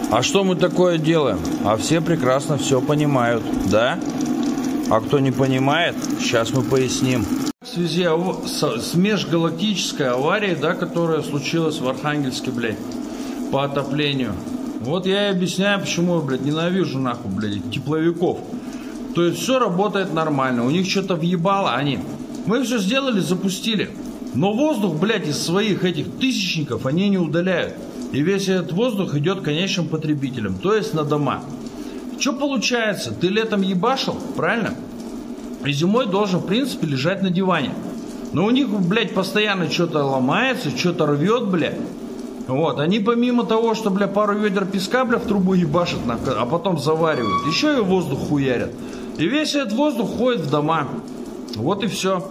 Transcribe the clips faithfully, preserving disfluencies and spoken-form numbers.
А что мы такое делаем? А все прекрасно все понимают, да? А кто не понимает, сейчас мы поясним. В связи с межгалактической аварией, да, которая случилась в Архангельске, блядь, по отоплению. Вот я и объясняю, почему я, блядь, ненавижу, нахуй, блядь, тепловиков. То есть все работает нормально, у них что-то въебало, они. Мы все сделали, запустили. Но воздух, блядь, из своих этих тысячников они не удаляют. И весь этот воздух идет конечным потребителям, то есть на дома. Что получается? Ты летом ебашил, правильно? И зимой должен, в принципе, лежать на диване. Но у них, блядь, постоянно что-то ломается, что-то рвет, блядь. Вот, они помимо того, что, бля, пару ведер песка, бля, в трубу ебашат, а потом заваривают, еще и воздух хуярят. И весь этот воздух ходит в дома. Вот и все.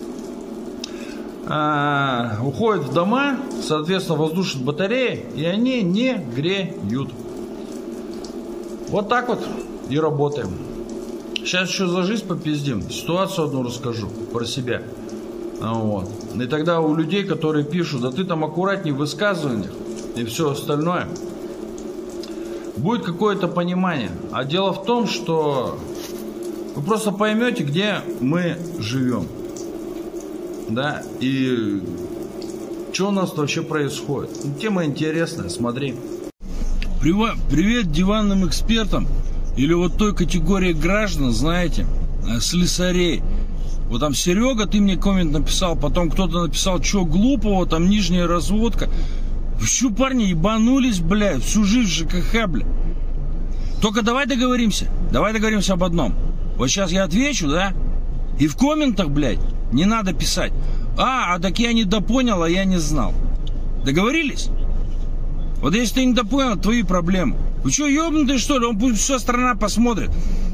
А, уходят в дома, соответственно, воздушные батареи, и они не греют. Вот так вот и работаем. Сейчас еще за жизнь попиздим. Ситуацию одну расскажу про себя. Вот. И тогда у людей, которые пишут, да ты там аккуратней в высказываниях и все остальное, будет какое-то понимание. А дело в том, что вы просто поймете, где мы живем. Да, и что у нас вообще происходит. Ну, тема интересная, смотри. Привет диванным экспертам, или вот той категории граждан, знаете, слесарей. Вот там Серега, ты мне коммент написал, потом кто-то написал, что глупого, там нижняя разводка. Вы что, парни, ебанулись, блядь, всю жизнь в ЖКХ, блядь. Только давай договоримся, давай договоримся об одном. Вот сейчас я отвечу, да, и в комментах, блядь, не надо писать. А, а так я не допонял, а я не знал. Договорились? Вот если ты не допонял, твои проблемы. Вы что, ебнутые, что ли? Он пусть вся страна посмотрит.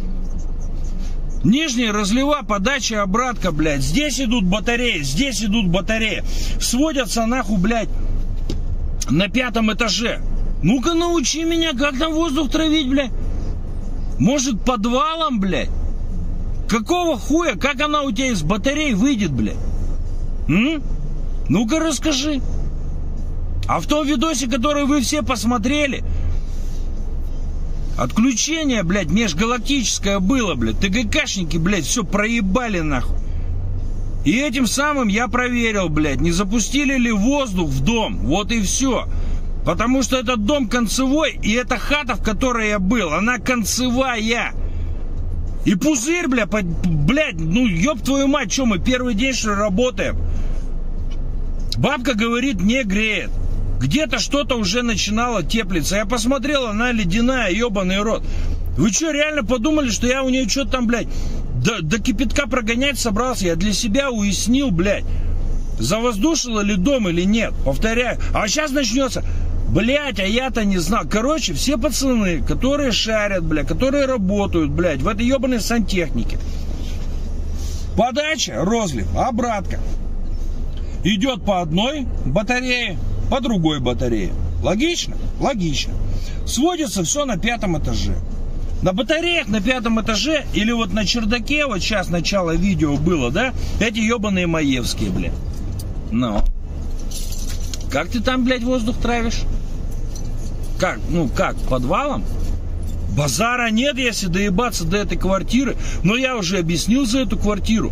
Нижняя разлива, подача, обратка, блядь. Здесь идут батареи, здесь идут батареи. Сводятся нахуй, блядь, на пятом этаже. Ну-ка научи меня, как там воздух травить, блядь. Может, подвалом, блядь? Какого хуя? Как она у тебя из батарей выйдет, блядь? М? Ну-ка расскажи. А в том видосе, который вы все посмотрели, отключение, блядь, межгалактическое было, блядь. ТГКшники, блядь, все проебали, нахуй. И этим самым я проверил, блядь, не запустили ли воздух в дом. Вот и все. Потому что этот дом концевой, и эта хата, в которой я был, она концевая. И пузырь, бля, под, блядь, ну ёб твою мать, что мы первый день что ли работаем? Бабка говорит, не греет. Где-то что-то уже начинало теплиться. Я посмотрел, она ледяная, ёбаный рот. Вы что, реально подумали, что я у нее что-то там, блядь, до, до кипятка прогонять собрался? Я для себя уяснил, блядь, завоздушило ли дом или нет. Повторяю. А сейчас начнется... Блять, а я-то не знал. Короче, все пацаны, которые шарят, блядь, которые работают, блядь, в этой ебаной сантехнике. Подача, розлив, обратка. Идет по одной батарее, по другой батарее. Логично? Логично. Сводится все на пятом этаже. На батареях на пятом этаже или вот на чердаке, вот сейчас начало видео было, да, эти ебаные маевские, блядь. Ну. Как ты там, блядь, воздух травишь? Как? Ну, как? Подвалом? Базара нет, если доебаться до этой квартиры. Но я уже объяснил за эту квартиру.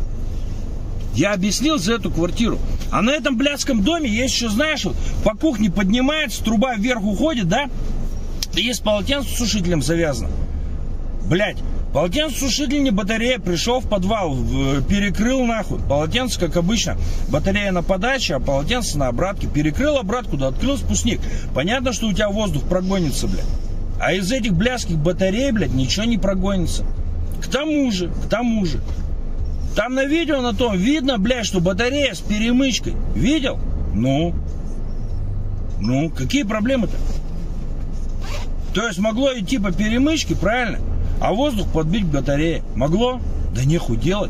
Я объяснил за эту квартиру. А на этом блядском доме есть еще, знаешь, вот по кухне поднимается, труба вверх уходит, да? И есть полотенце с сушителем завязано. Блядь. Полотенцесушительная батарея, пришел в подвал, перекрыл нахуй. Полотенце, как обычно, батарея на подаче, а полотенце на обратке. Перекрыл обратку, да открыл спускник. Понятно, что у тебя воздух прогонится, блядь. А из этих блядских батарей, блядь, ничего не прогонится. К тому же, к тому же. Там на видео на том видно, блядь, что батарея с перемычкой. Видел? Ну? Ну, какие проблемы-то? То есть могло идти по перемычке, правильно? А воздух подбить к батарее. Могло? Да нехуй делать.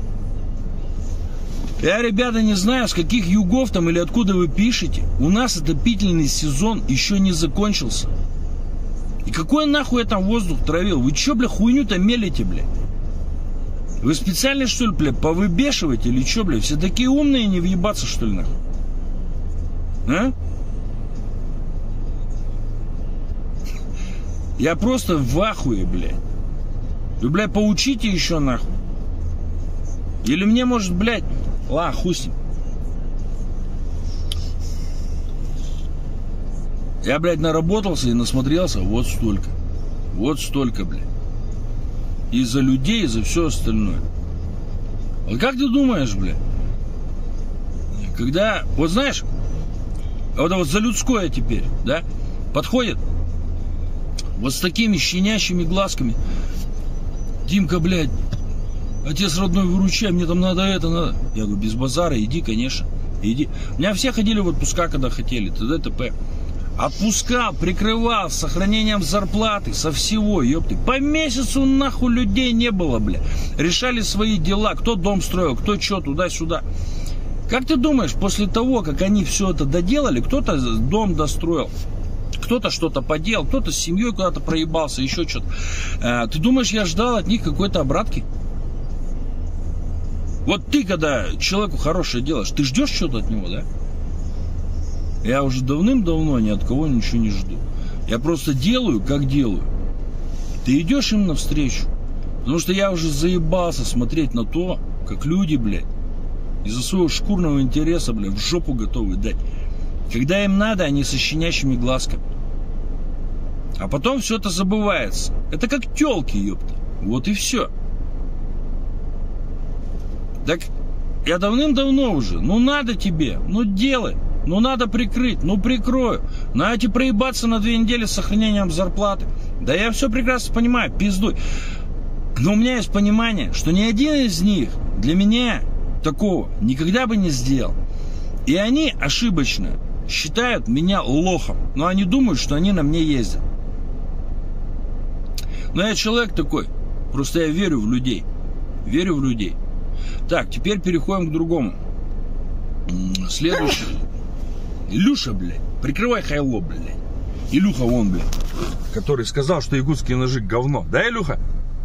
Я, ребята, не знаю, с каких югов там или откуда вы пишете. У нас отопительный сезон еще не закончился. И какой нахуй я там воздух травил? Вы че, бля, хуйню-то мелите, бля? Вы специально, что ли, бля, повыбешиваете или че, бля? Все такие умные, не въебаться, что ли, нахуй? А? Я просто в ахуе, блядь. Вы, блядь, поучите еще нахуй. Или мне, может, блядь, ла, хуй с ним. Я, блядь, наработался и насмотрелся вот столько. Вот столько, блядь. И за людей, и за все остальное. Вот как ты думаешь, блядь? Когда, вот знаешь, вот, вот за людское теперь, да, подходит вот с такими щенящими глазками. Димка, блядь, отец родной, выручай, мне там надо это, надо. Я говорю, без базара, иди, конечно, иди. У меня все ходили в отпуска, когда хотели, т.д. т.п. Отпускал, прикрывал, с сохранением зарплаты, со всего, ёпты. По месяцу нахуй людей не было, бля. Решали свои дела, кто дом строил, кто что, туда-сюда. Как ты думаешь, после того, как они все это доделали, кто-то дом достроил, кто-то что-то поделал, кто-то с семьей куда-то проебался, еще что-то. А, ты думаешь, я ждал от них какой-то обратки? Вот ты, когда человеку хорошее делаешь, ты ждешь что-то от него, да? Я уже давным-давно ни от кого ничего не жду. Я просто делаю, как делаю. Ты идешь им навстречу. Потому что я уже заебался смотреть на то, как люди, блядь, из-за своего шкурного интереса, блядь, в жопу готовы дать. Когда им надо, они со щенящими глазками. А потом все это забывается. Это как тёлки, ёпта. Вот и все. Так я давным-давно уже. Ну надо тебе, ну делай. Ну надо прикрыть, ну прикрою. Надо проебаться на две недели с сохранением зарплаты. Да я все прекрасно понимаю, пиздуй. Но у меня есть понимание, что ни один из них для меня такого никогда бы не сделал. И они ошибочно считают меня лохом. Но они думают, что они на мне ездят. Но я человек такой. Просто я верю в людей. Верю в людей. Так, теперь переходим к другому. Следующий. Илюша, блядь, прикрывай хайло, блядь. Илюха вон, блядь, который сказал, что якутские ножи говно. Да, Илюха?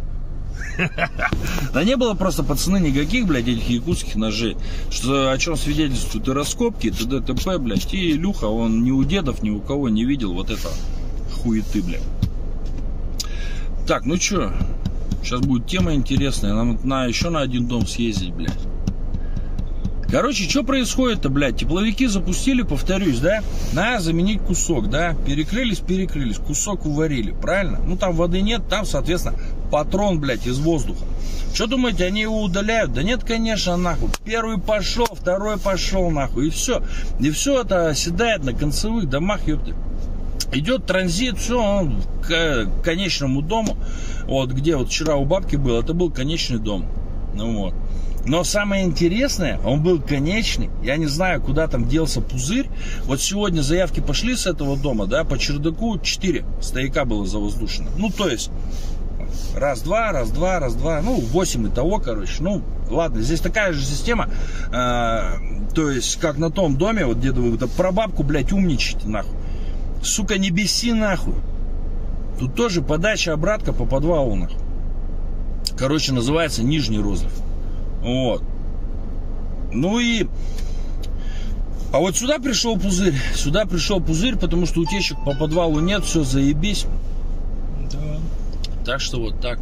Да не было просто, пацаны, никаких, блядь, этих якутских ножей. Что, о чем свидетельствуют и раскопки, и т.д. т.п., блядь. И Илюха, он ни у дедов, ни у кого не видел вот этого хуеты, блядь. Так, ну чё, сейчас будет тема интересная. Нам на, еще на один дом съездить, блядь. Короче, что происходит-то, блядь? Тепловики запустили, повторюсь, да? Надо заменить кусок, да? Перекрылись, перекрылись, кусок уварили, правильно? Ну, там воды нет, там, соответственно, патрон, блядь, из воздуха. Что думаете, они его удаляют? Да нет, конечно, нахуй. Первый пошел, второй пошел, нахуй, и все. И все это оседает на концевых домах, ёпты. Идет транзит, все, он к конечному дому. Вот, где вот вчера у бабки был, это был конечный дом. Ну вот. Но самое интересное, он был конечный. Я не знаю, куда там делся пузырь. Вот сегодня заявки пошли с этого дома, да, по чердаку четыре стояка было завоздушено. Ну, то есть, раз-два, раз-два, раз-два, ну, восемь итого, короче. Ну, ладно, здесь такая же система. Э, то есть, как на том доме, вот где вы про бабку, блядь, умничаете, нахуй. Сука, не беси, нахуй. Тут тоже подача обратка по подвалу, нахуй. Короче, называется нижний розлив. Вот. Ну и... А вот сюда пришел пузырь. Сюда пришел пузырь, потому что утечек по подвалу нет. Все, заебись. Да. Так что вот так.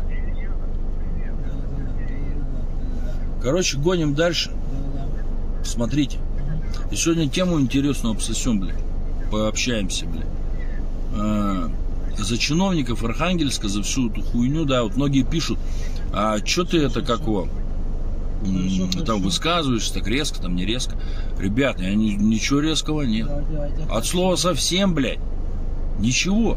Короче, гоним дальше. Смотрите. И сегодня тему интересную обсосем, блядь. Пообщаемся, блядь. А, за чиновников Архангельска, за всю эту хуйню, да, вот многие пишут, а что ты это, как его... там высказываешься так резко, там не резко. Ребят, я ни, ничего резкого нет. От слова совсем, блядь. Ничего.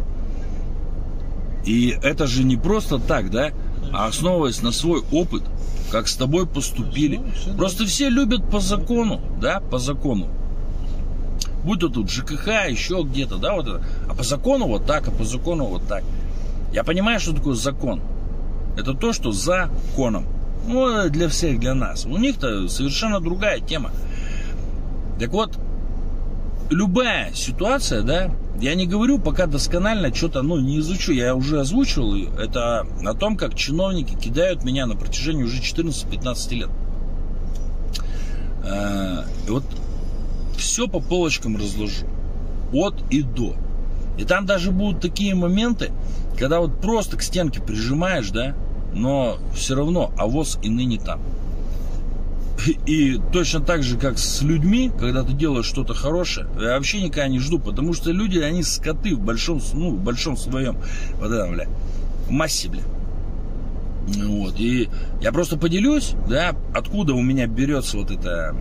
И это же не просто так, да? А основываясь на свой опыт, как с тобой поступили. Просто все любят по закону, да, по закону. Будь то тут ЖКХ, еще где-то, да, вот это. А по закону вот так, а по закону вот так. Я понимаю, что такое закон. Это то, что за законом. Ну, для всех, для нас. У них-то совершенно другая тема. Так вот, любая ситуация, да, я не говорю, пока досконально что-то, ну, не изучу, я уже озвучивал ее, это о том, как чиновники кидают меня на протяжении уже четырнадцати-пятнадцати лет. И вот все по полочкам разложу. От и до. И там даже будут такие моменты, когда вот просто к стенке прижимаешь, да, но все равно авось и ныне там. И точно так же, как с людьми, когда ты делаешь что-то хорошее, я вообще никогда не жду, потому что люди, они скоты в большом, ну, в большом своем, вот это, бля, массе, бля. Вот, и я просто поделюсь, да, откуда у меня берется вот это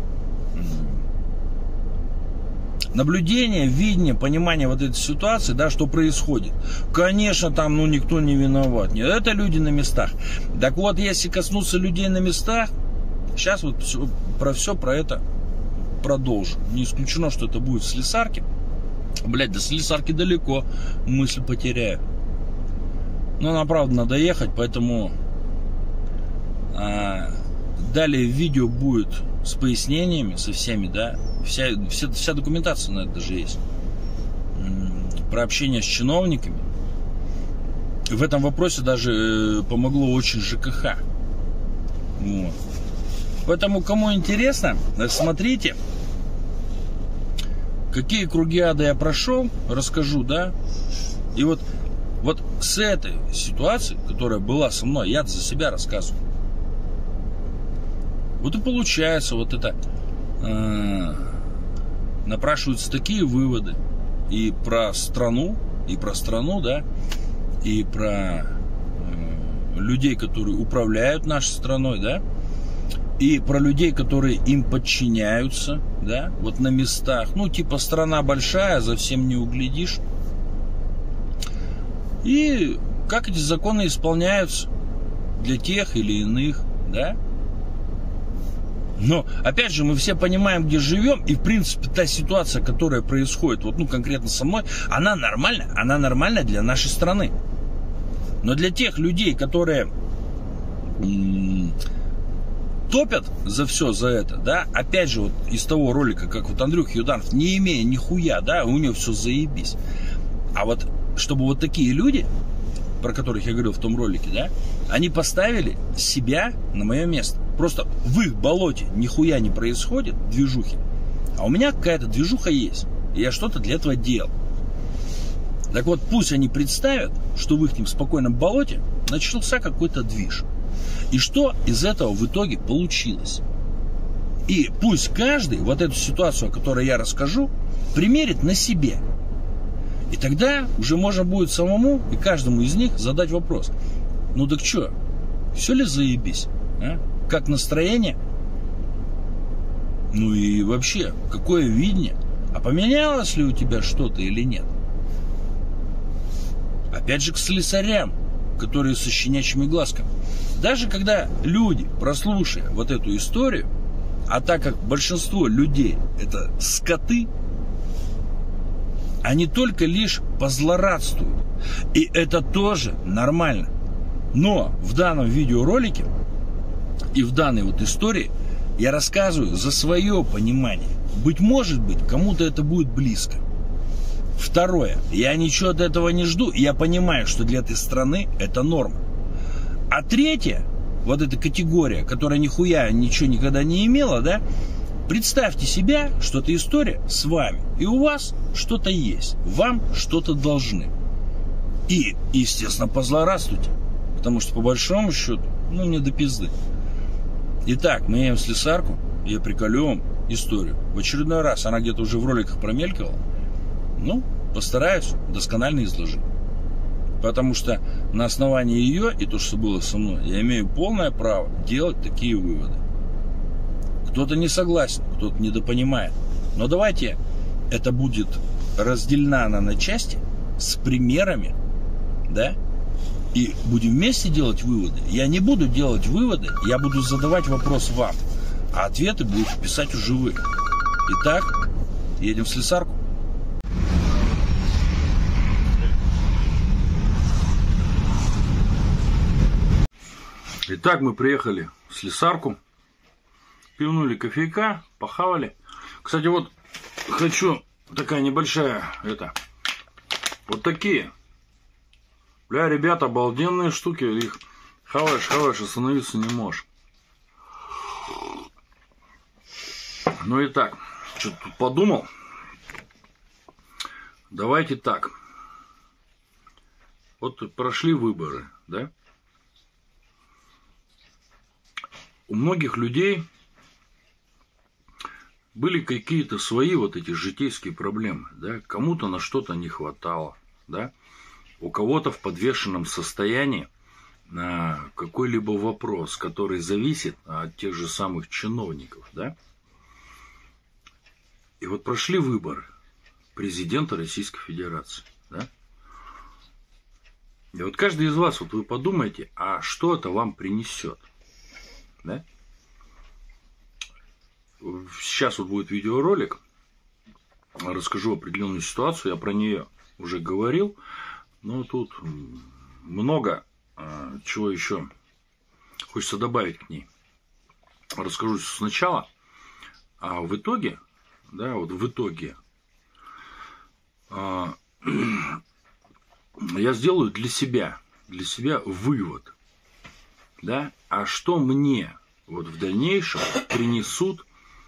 наблюдение, видение, понимание вот этой ситуации, да, что происходит. Конечно, там, ну, никто не виноват. Нет, это люди на местах. Так вот, если коснуться людей на местах, сейчас вот все, про все про это продолжу. Не исключено, что это будет в Слесарке. Блять, до Слесарки далеко, мысль потеряю. Но нам, правда, надо ехать, поэтому а, далее видео будет с пояснениями, со всеми, да. Вся, вся, вся документация на это даже есть. Про общение с чиновниками. В этом вопросе даже помогло очень ЖКХ. Вот. Поэтому, кому интересно, смотрите, какие круги ада я прошел, расскажу, да. И вот, вот с этой ситуации, которая была со мной, я за себя рассказываю. Вот и получается, вот это э, напрашиваются такие выводы и про страну, и про страну, да, и про э, людей, которые управляют нашей страной, да, и про людей, которые им подчиняются, да, вот на местах. Ну, типа, страна большая, за всем не углядишь. И как эти законы исполняются для тех или иных, да. Но, опять же, мы все понимаем, где живем, и, в принципе, та ситуация, которая происходит, вот, ну, конкретно со мной, она нормальна, она нормальна для нашей страны. Но для тех людей, которые м- топят за все за это, да, опять же, вот из того ролика, как вот Андрюх Юданов, не имея нихуя, да, у него все заебись. А вот, чтобы вот такие люди, про которых я говорил в том ролике, да, они поставили себя на мое место. Просто в их болоте нихуя не происходит, движухи, а у меня какая-то движуха есть, и я что-то для этого делал. Так вот, пусть они представят, что в их спокойном болоте начался какой-то движ. И что из этого в итоге получилось. И пусть каждый вот эту ситуацию, о которой я расскажу, примерит на себе. И тогда уже можно будет самому и каждому из них задать вопрос. Ну так что, все ли заебись? А? Как настроение? Ну и вообще, какое видение? А поменялось ли у тебя что-то или нет? Опять же к слесарям, которые со щенячьими глазками. Даже когда люди, прослушая вот эту историю, а так как большинство людей это скоты, они только лишь позлорадствуют. И это тоже нормально. Но в данном видеоролике и в данной вот истории я рассказываю за свое понимание. Быть может быть, кому-то это будет близко. Второе. Я ничего от этого не жду. Я понимаю, что для этой страны это норма. А третье, вот эта категория, которая нихуя ничего никогда не имела, да, представьте себя, что эта история с вами. И у вас что-то есть. Вам что-то должны. И, естественно, позлорадствуйте. Потому что, по большому счету, ну, не до пизды. Итак, мы едем в Слесарку. Я приколю вам историю. В очередной раз она где-то уже в роликах промелькивала. Ну, постараюсь досконально изложить. Потому что на основании ее и то, что было со мной, я имею полное право делать такие выводы. Кто-то не согласен, кто-то недопонимает. Но давайте это будет разделено на части с примерами, да? И будем вместе делать выводы. Я не буду делать выводы, я буду задавать вопрос вам. А ответы будете писать уже вы. Итак, едем в Слесарку. Итак, мы приехали в Слесарку. Пивнули кофейка, похавали. Кстати, вот хочу такая небольшая, это, вот такие. Бля, ребята, обалденные штуки. Их хаваешь, хаваешь, остановиться не можешь. Ну и так, что-то тут подумал. Давайте так. Вот прошли выборы, да? У многих людей были какие-то свои вот эти житейские проблемы, да? Кому-то на что-то не хватало, да? У кого-то в подвешенном состоянии на какой-либо вопрос, который зависит от тех же самых чиновников, да? И вот прошли выборы президента Российской Федерации, да? И вот каждый из вас, вот вы подумайте, а что это вам принесет, да? Сейчас вот будет видеоролик, расскажу определенную ситуацию, я про нее уже говорил, но тут много а, чего еще хочется добавить к ней. Расскажу сначала, а в итоге, да, вот в итоге а, я сделаю для себя, для себя вывод, да, а что мне вот в дальнейшем принесут,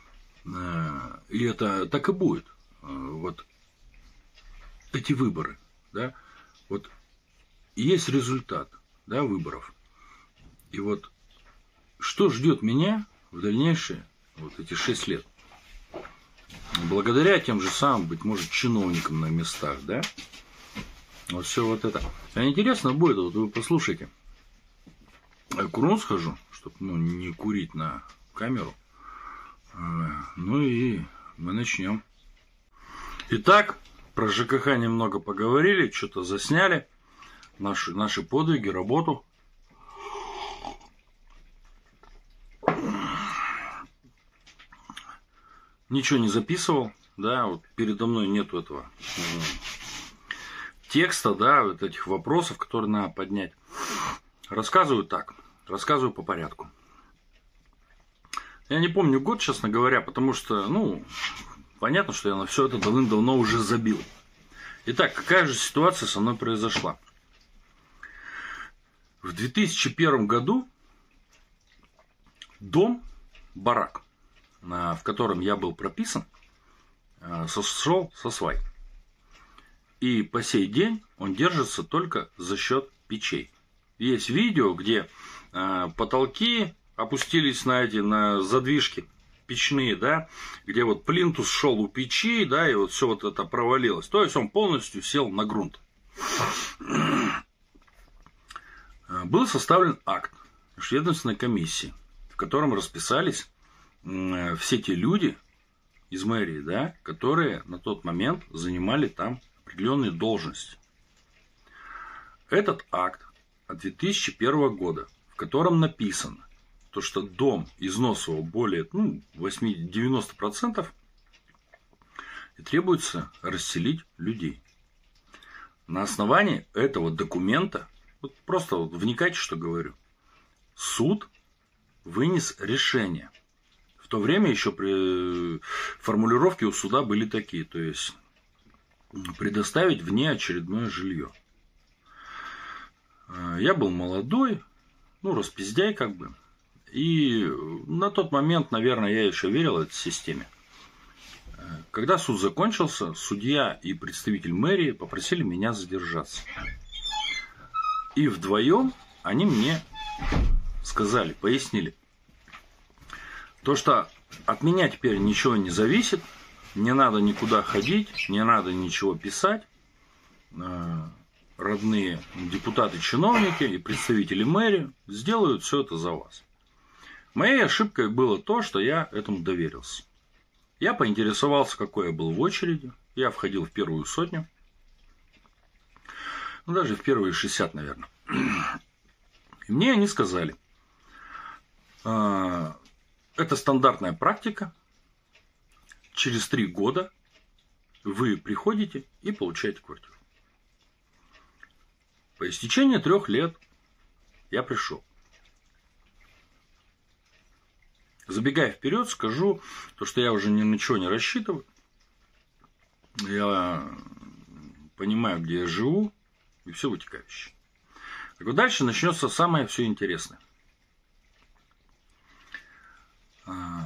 и это так и будет, вот эти выборы, да, вот есть результат, да, выборов, и вот что ждет меня в дальнейшие вот эти шесть лет, благодаря тем же самым, быть может, чиновникам на местах, да. Вот все вот это. А интересно будет, вот вы послушайте. Я курну схожу, чтобы ну, не курить на камеру. Ну и мы начнем. Итак, про ЖКХ немного поговорили, что-то засняли. Наши, наши подвиги, работу. Ничего не записывал, да, вот передо мной нету этого текста, да, вот этих вопросов, которые надо поднять. Рассказываю так, рассказываю по порядку. Я не помню год, честно говоря, потому что, ну, понятно, что я на все это давным-давно уже забил. Итак, какая же ситуация со мной произошла? В две тысячи первом году дом, барак, в котором я был прописан, сошел со свай. И по сей день он держится только за счет печей. Есть видео, где э, потолки опустились на эти на задвижки печные, да, где вот плинтус шел у печи, да, и вот все вот это провалилось. То есть он полностью сел на грунт. Был составлен акт межведомственной комиссии, в котором расписались э, все те люди из мэрии, да, которые на тот момент занимали там определенные должности. Этот акт от две тысячи первого года, в котором написано, то, что дом износовал более ну, восемьдесят-девяносто процентов, и требуется расселить людей. На основании этого документа, вот просто вот вникайте, что говорю, суд вынес решение. В то время еще при... формулировки у суда были такие, то есть предоставить внеочередное жилье. Я был молодой, ну, распиздяй как бы. И на тот момент, наверное, я еще верил этой системе. Когда суд закончился, судья и представитель мэрии попросили меня задержаться. И вдвоем они мне сказали, пояснили, то, что от меня теперь ничего не зависит, не надо никуда ходить, не надо ничего писать. Родные депутаты, чиновники и представители мэрии сделают все это за вас. Моей ошибкой было то, что я этому доверился. Я поинтересовался, какой я был в очереди. Я входил в первую сотню. Ну, даже в первые шестьдесят, наверное. И мне они сказали, это стандартная практика. Через три года вы приходите и получаете квартиру. По истечении трех лет я пришел. Забегая вперед, скажу, то, что я уже ни на чего не рассчитываю. Я понимаю, где я живу, и все вытекающее. Так вот дальше начнется самое все интересное.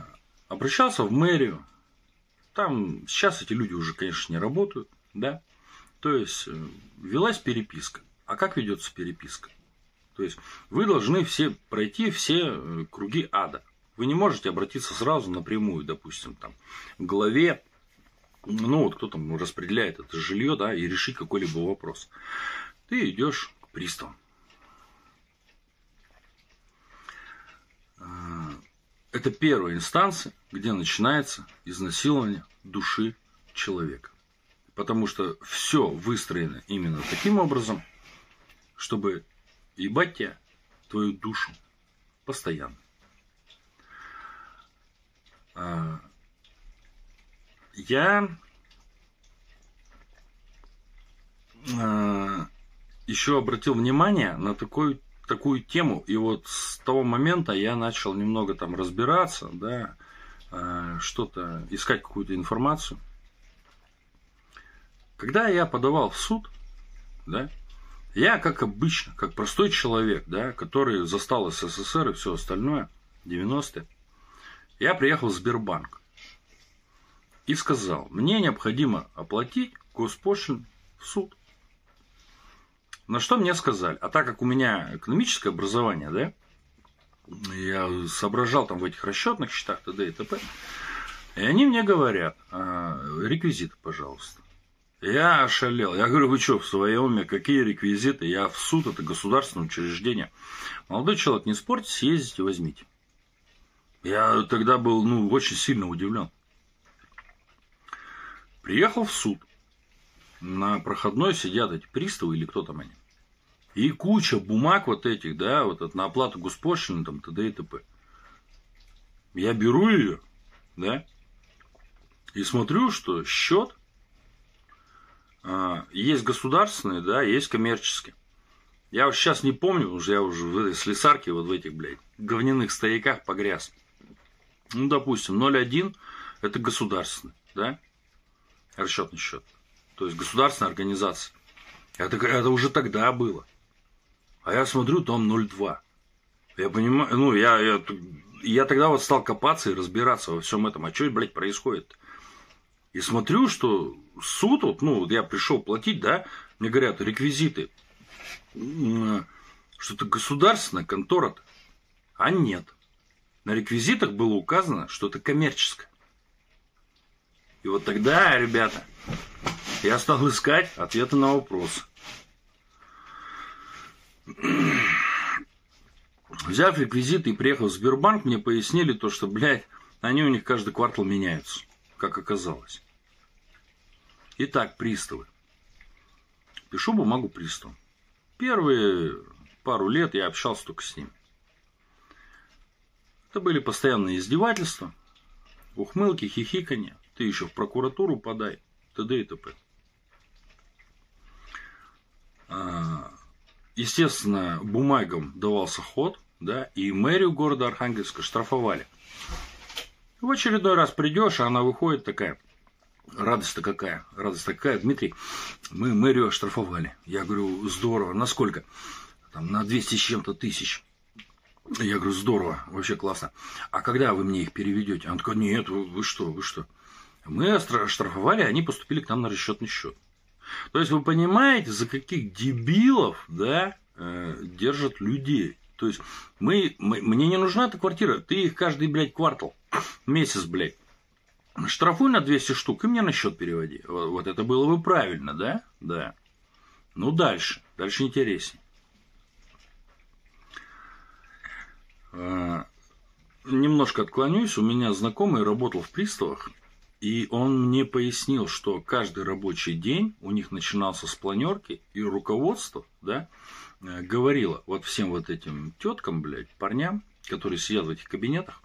Обращался в мэрию. Там сейчас эти люди уже, конечно, не работают, да. То есть велась переписка. А как ведется переписка? То есть вы должны все пройти все круги ада. Вы не можете обратиться сразу напрямую, допустим, там, к главе, ну вот кто там распределяет это жилье, да, и решить какой-либо вопрос. Ты идешь к приставам. Это первая инстанция, где начинается изнасилование души человека. Потому что все выстроено именно таким образом, чтобы ебать тебя, твою душу, постоянно. Я еще обратил внимание на такой, такую тему, и вот с того момента я начал немного там разбираться, да, что-то, искать какую-то информацию. Когда я подавал в суд, да, я, как обычно, как простой человек, да, который застал СССР и все остальное, девяностые, я приехал в Сбербанк и сказал, мне необходимо оплатить госпошлину в суд. На что мне сказали, а так как у меня экономическое образование, да, я соображал там в этих расчетных счетах, т.д. и т.п., и они мне говорят, реквизиты, пожалуйста. Я ошалел. Я говорю, вы что, в своем уме, какие реквизиты? Я в суд, это государственное учреждение. Молодой человек, не спорьте, съездите, возьмите. Я тогда был, ну, очень сильно удивлен. Приехал в суд. На проходной сидят эти приставы или кто там они. И куча бумаг вот этих, да, вот это, на оплату госпошлины, там, т.д. и т.п. Я беру ее, да, и смотрю, что счет есть государственные, да, есть коммерческие. Я вот сейчас не помню, уже я уже в этой слесарке, вот в этих, блядь, говняных стояках погряз. Ну, допустим, ноль один это государственный, да, расчетный счет. То есть государственная организация. Это, это уже тогда было. А я смотрю, там ноль два. Я понимаю, ну, я, я, я тогда вот стал копаться и разбираться во всем этом. А что, блядь, происходит? И смотрю, что суд, вот, ну, вот я пришел платить, да, мне говорят, реквизиты, что это государственная контора-то. А нет. На реквизитах было указано, что это коммерческое. И вот тогда, ребята, я стал искать ответы на вопросы. Взяв реквизиты и приехав в Сбербанк, мне пояснили то, что, блядь, они у них каждый квартал меняются, как оказалось. Итак, приставы. Пишу бумагу приставам. Первые пару лет я общался только с ними. Это были постоянные издевательства, ухмылки, хихиканье. Ты еще в прокуратуру подай, т.д. и т.п. Естественно, бумагам давался ход, да, и мэрию города Архангельска штрафовали. В очередной раз придешь, а она выходит такая. Радость-то какая? Радость такая, Дмитрий, мы мэрию оштрафовали. Я говорю, здорово. На сколько? Там, на двести с чем-то тысяч. Я говорю, здорово, вообще классно. А когда вы мне их переведете? Она такая, нет, вы, вы что, вы что? Мы оштрафовали, они поступили к нам на расчетный счет. То есть вы понимаете, за каких дебилов, да, э, держат людей. То есть мы, мы, мне не нужна эта квартира, ты их каждый, блядь, квартал, месяц, блядь. Штрафуй на двести штук и мне на счет переводи. Вот, вот это было бы правильно, да? Да. Ну, дальше. Дальше интереснее. А, немножко отклонюсь. У меня знакомый работал в приставах. И он мне пояснил, что каждый рабочий день у них начинался с планерки. И руководство, да, говорило вот всем вот этим теткам, блядь, парням, которые сидят в этих кабинетах,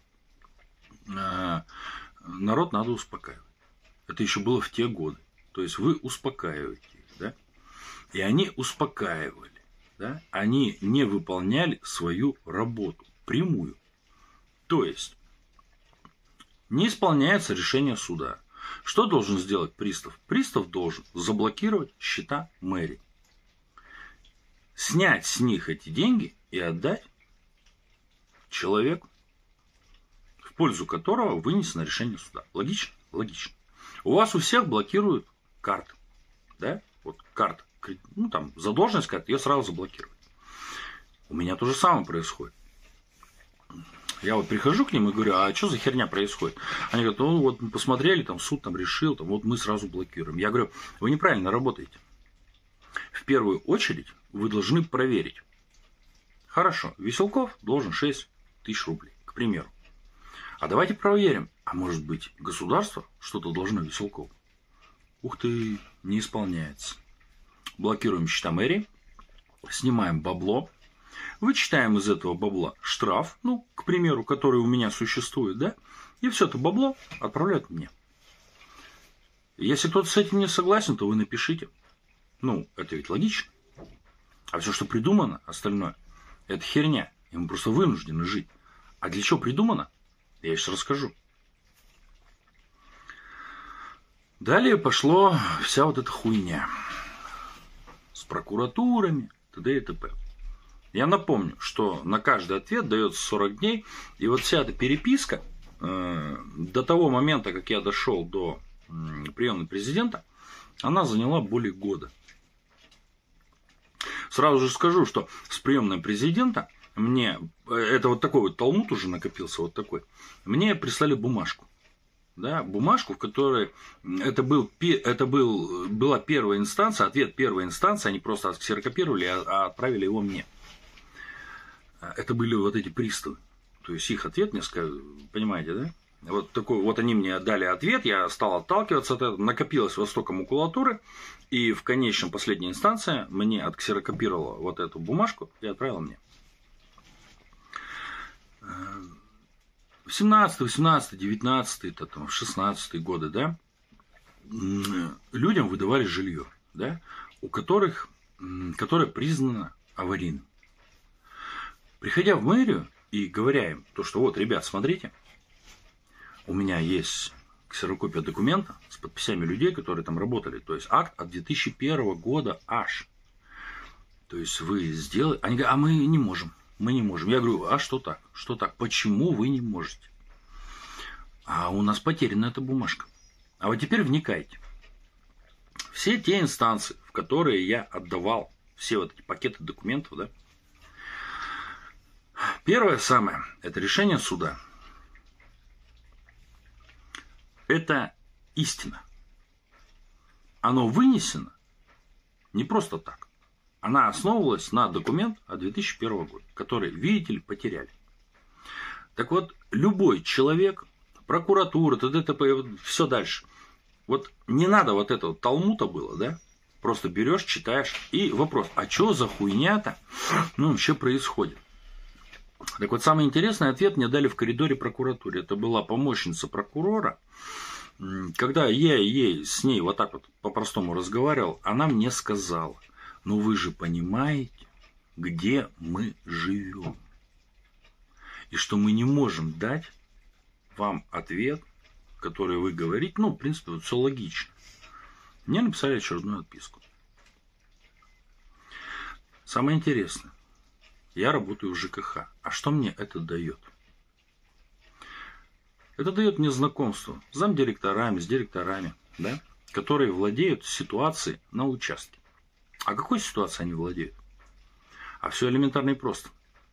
народ надо успокаивать. Это еще было в те годы. То есть вы успокаиваете их, да? И они успокаивали, да? Они не выполняли свою работу прямую. То есть не исполняется решение суда. Что должен сделать пристав? Пристав должен заблокировать счета мэрии, снять с них эти деньги и отдать человеку, в пользу которого вынесено решение суда. Логично? Логично. У вас у всех блокируют карты. Да? вот карта, ну там задолженность какая-то, ее сразу заблокировать. У меня то же самое происходит. Я вот прихожу к ним и говорю, а что за херня происходит? Они говорят, ну вот мы посмотрели, там суд там решил, там, вот мы сразу блокируем. Я говорю, вы неправильно работаете. В первую очередь вы должны проверить. Хорошо, Веселков должен шесть тысяч рублей, к примеру. А давайте проверим, а может быть государство что-то должно Веселкову? Ух ты, не исполняется. Блокируем счета мэрии, снимаем бабло. Вычитаем из этого бабла штраф, ну, к примеру, который у меня существует, да, и все это бабло отправляют мне. Если кто-то с этим не согласен, то вы напишите. Ну, это ведь логично. А все, что придумано, остальное, это херня. И мы просто вынуждены жить. А для чего придумано, я сейчас расскажу. Далее пошло вся вот эта хуйня. С прокуратурами, т.д. и т.п. Я напомню, что на каждый ответ дается сорок дней. И вот вся эта переписка э, до того момента, как я дошел до э, приемной президента, она заняла более года. Сразу же скажу, что с приемной президента мне, это вот такой вот талмуд уже накопился, вот такой, мне прислали бумажку. Да, бумажку, в которой это, был, это был, была первая инстанция, ответ первой инстанции, они просто отксерокопировали, а отправили его мне. Это были вот эти приставы. То есть их ответ несколько, понимаете, да? Вот такой, вот они мне дали ответ, я стал отталкиваться от этого, накопилось во столько макулатуры, и в конечном последней инстанции мне отксерокопировала вот эту бумажку и отправила мне. В семнадцатый, восемнадцатый, девятнадцатый, шестнадцатый годы, да, людям выдавали жилье, да, у которых, которое признано аварийным. Приходя в мэрию и говоря им, то, что вот, ребят, смотрите, у меня есть ксерокопия документа с подписями людей, которые там работали. То есть акт от две тысячи первого года аж. То есть вы сделали... Они говорят, а мы не можем. Мы не можем. Я говорю, а что так? Что так? Почему вы не можете? А у нас потеряна эта бумажка. А вот теперь вникайте. Все те инстанции, в которые я отдавал все вот эти пакеты документов, да, первое самое, это решение суда. Это истина. Оно вынесено не просто так. Она основывалась на документ от две тысячи первого года, который, видите ли, потеряли. Так вот, любой человек, прокуратура, т.д. т.п., все дальше. Вот не надо вот этого талмута было, да? Просто берешь, читаешь, и вопрос, а что за хуйня-то ну, вообще происходит? Так вот, самый интересный ответ мне дали в коридоре прокуратуры. Это была помощница прокурора. Когда я ей с ней вот так вот по-простому разговаривал, она мне сказала, ну вы же понимаете, где мы живем. И что мы не можем дать вам ответ, который вы говорите. Ну, в принципе, вот все логично. Мне написали очередную отписку. Самое интересное. Я работаю в ЖКХ. А что мне это дает? Это дает мне знакомство с замдиректорами, с директорами, да, которые владеют ситуацией на участке. А какой ситуацией они владеют? А все элементарно и просто.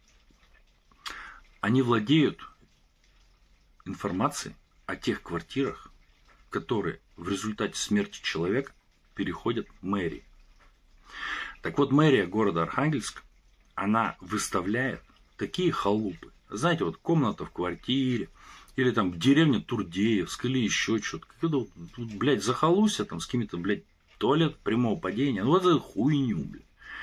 Они владеют информацией о тех квартирах, которые в результате смерти человека переходят в мэрии. Так вот, мэрия города Архангельска, она выставляет такие халупы. Знаете, вот комната в квартире, или там в деревне Турдеевск, или еще что-то. Когда вот, блядь, захолустья там с какими-то, блядь, туалет прямого падения. Ну, вот это хуйню, блядь.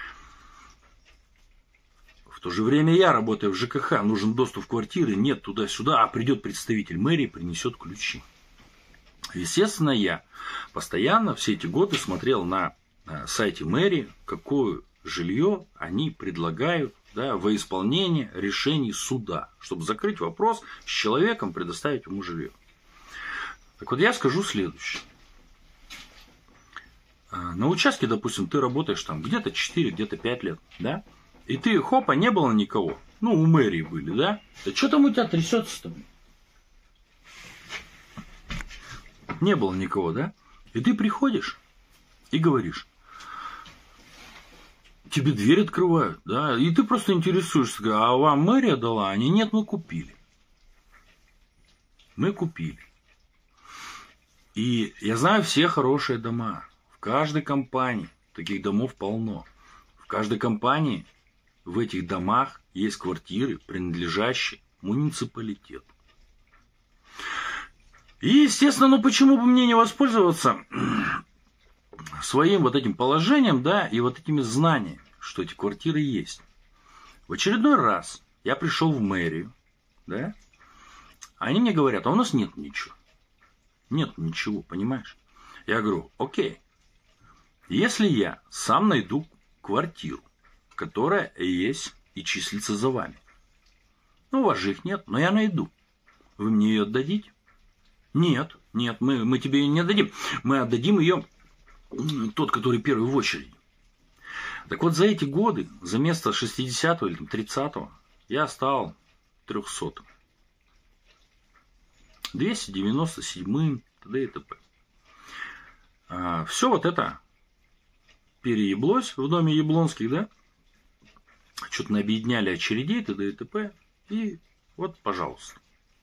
В то же время я работаю в ЖКХ, нужен доступ в квартиры, нет туда-сюда, а придет представитель мэрии, принесет ключи. Естественно, я постоянно все эти годы смотрел на сайте мэрии, какое жилье они предлагают, да, во исполнение решений суда, чтобы закрыть вопрос с человеком, предоставить ему жилье. Так вот, я скажу следующее. На участке, допустим, ты работаешь там где-то четыре, где-то пять лет, да, и ты, хопа, не было никого. Ну, у мэрии были, да? Да что там у тебя трясется-то? Не было никого, да? И ты приходишь и говоришь, тебе дверь открывают, да, и ты просто интересуешься, а вам мэрия дала? Они, нет, мы купили. Мы купили. И я знаю все хорошие дома. В каждой компании таких домов полно. В каждой компании в этих домах есть квартиры, принадлежащие муниципалитету. И, естественно, ну почему бы мне не воспользоваться своим вот этим положением, да, и вот этими знаниями, что эти квартиры есть. В очередной раз я пришел в мэрию, да, они мне говорят, а у нас нет ничего. Нет ничего, понимаешь? Я говорю, окей, если я сам найду квартиру, которая есть и числится за вами. Ну, у вас же их нет, но я найду. Вы мне ее отдадите? Нет, нет, мы, мы тебе ее не отдадим. Мы отдадим ее тот, который первый в очереди. Так вот, за эти годы, за место шестидесятого или тридцатого, я стал трехсотым. двести девяносто седьмым, т.д. и т.п. А, все вот это перееблось в доме Яблонских, да? Что-то наобъединяли очередей, т.д. и т.п. И вот, пожалуйста.